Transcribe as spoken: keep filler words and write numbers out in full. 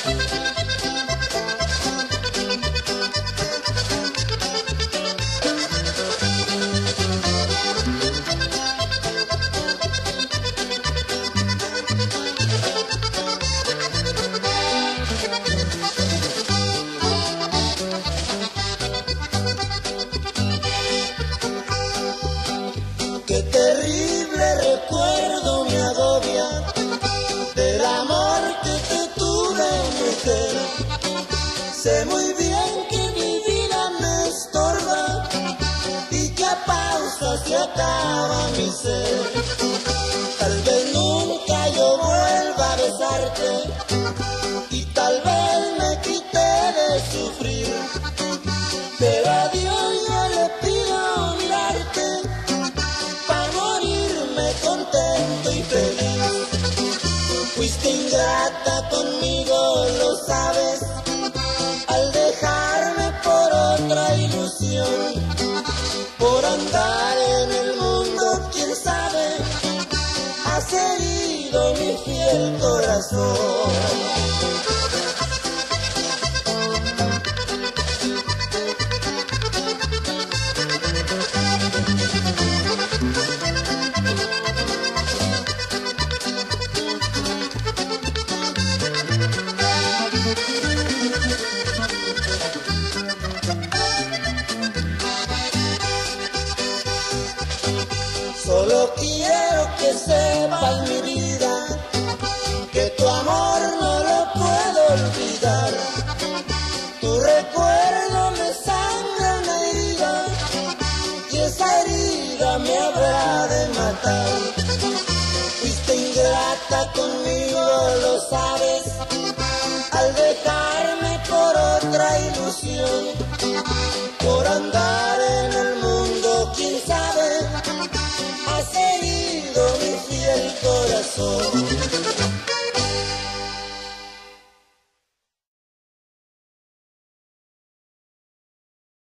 Qué terrible recuerdo me agobia del amor que te tuve, mujer. Sé muy bien que mi vida me estorba y que a pausa se acaba mi ser. Tal vez nunca yo vuelva a besarte y tal vez me quite de sufrir, pero a Dios yo le pido mirarte para morirme contento y feliz. Fuiste ingrata conmigo, lo sabes, al dejarme por otra ilusión, por andar en el mundo, quién sabe, has herido mi fiel corazón. Solo quiero que sepas, mi vida, que tu amor no lo puedo olvidar. Tu recuerdo me sangra una herida y esa herida me habrá de matar. Fuiste ingrata conmigo, lo sabes,